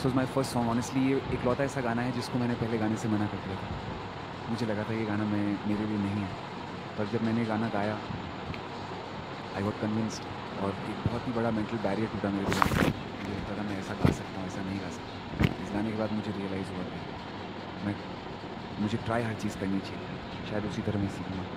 Was my first song. Honestly ये इकलौता ऐसा गाना है जिसको मैंने पहले गाने से मना कर दिया था। मुझे लगा था ये गाना मेरे लिए नहीं है, पर जब मैंने गाना गाया आई गॉट कन्विंस्ड और एक बहुत ही बड़ा मेंटल बैरियर टूटा मेरे दिमाग में। मुझे लगता था मैं ऐसा गा सकता हूँ, ऐसा नहीं गा सकता। इस गाने के बाद मुझे रियलाइज़ हुआ कि मुझे ट्राई हर चीज़ करनी चाहिए, शायद उसी तरह मैं सीखूँगा।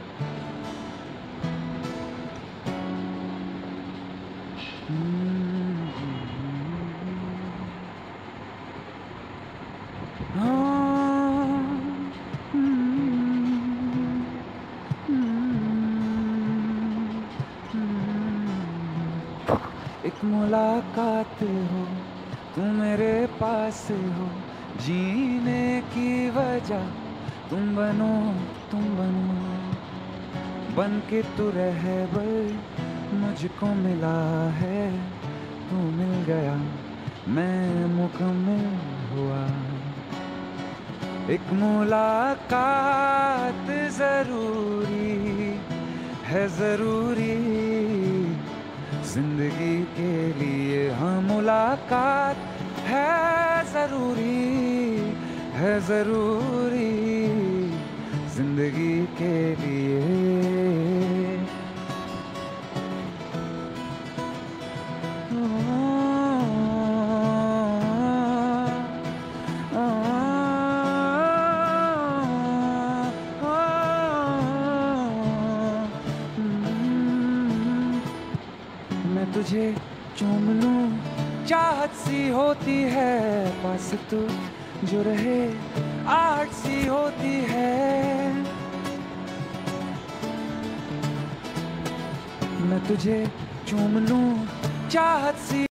एक मुलाकात हो, तुम मेरे पास हो, जीने की वजह तुम बनो, बन के तू रहबर मुझको मिला है, तू मिल गया मैं मुकम्मल हुआ। एक मुलाकात ज़रूरी है, ज़रूरी जिंदगी के लिए। हाँ मुलाकात है ज़रूरी, है ज़रूरी जिंदगी के लिए। मैं तुझे चूम लूं, चाहत सी होती है, पास तू जो रहे आहट सी होती है। मैं तुझे चूम लूं, चाहत सी